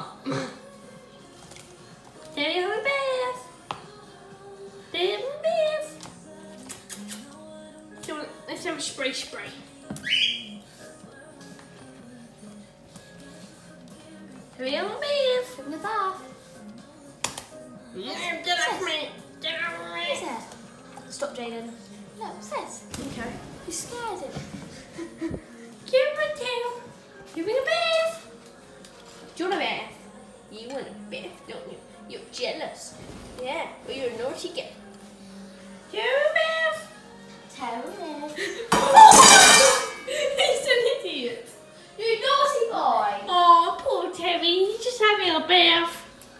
up. There you have a bath. There you have a bath. So let's have a spray. There you have a bath. In the bath. Get off me. Get off What is me. it? Stop, Jaden. No, what's this? Okay. You scared him. Give me a tail. Give me a bath. Do you want a bath? You want a bath, don't you? You're jealous. Yeah, well, you're a naughty girl. Do you want a bath? Tony. He's an idiot. You naughty boy. Oh, poor Terry. He's just having a bath.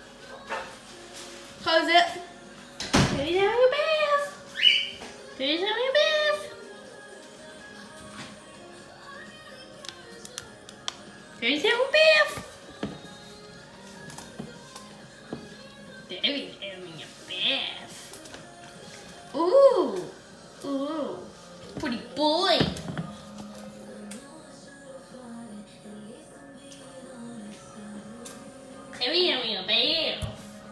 Close it. Terry's having a bath. Terry's having a bath. Terry's having a bath. Terry's having a bath. Ooh. Ooh. Pretty boy. Terry's having a bath.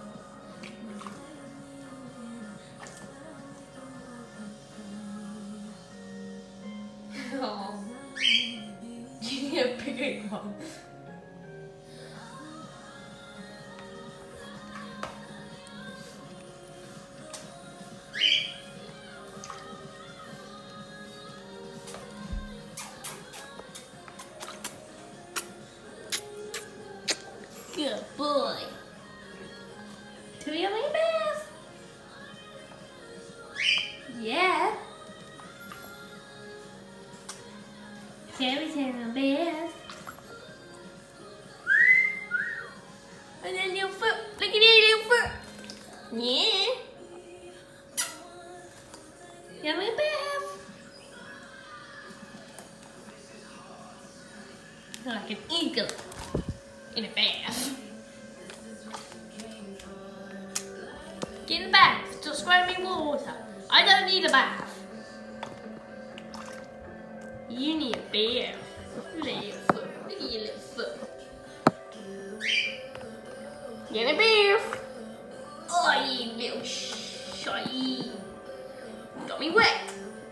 Oh. You need a bigger one. Good boy. Do we have a bath? Yeah. Terry's having a bath. And then your foot. Look at your little foot. Yeah. You having a bath? You're like an eagle in a bath. Get in the bath. Just spray me water. I don't need a bath. You need a bath. Look at your foot. Look at your little foot. Get a bath. Oh, you little shy. Got me wet.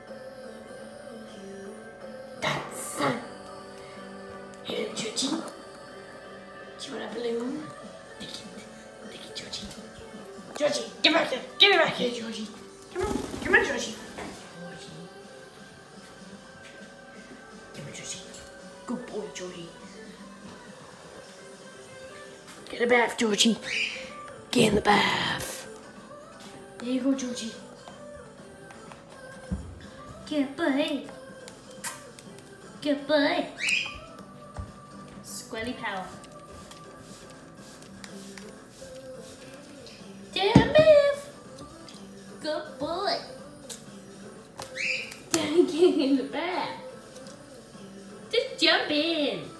That's Hello, Georgie. Do you want a balloon? Take it, Georgie. Georgie, get back here. Get it back here, Georgie. Come on, Georgie. Good boy, Georgie. Get in the bath, Georgie. Get in the bath. There you go, Georgie. Good boy. Good boy. Squirrely power. Get in the bath. Good boy. Get in the bath. Just jump in.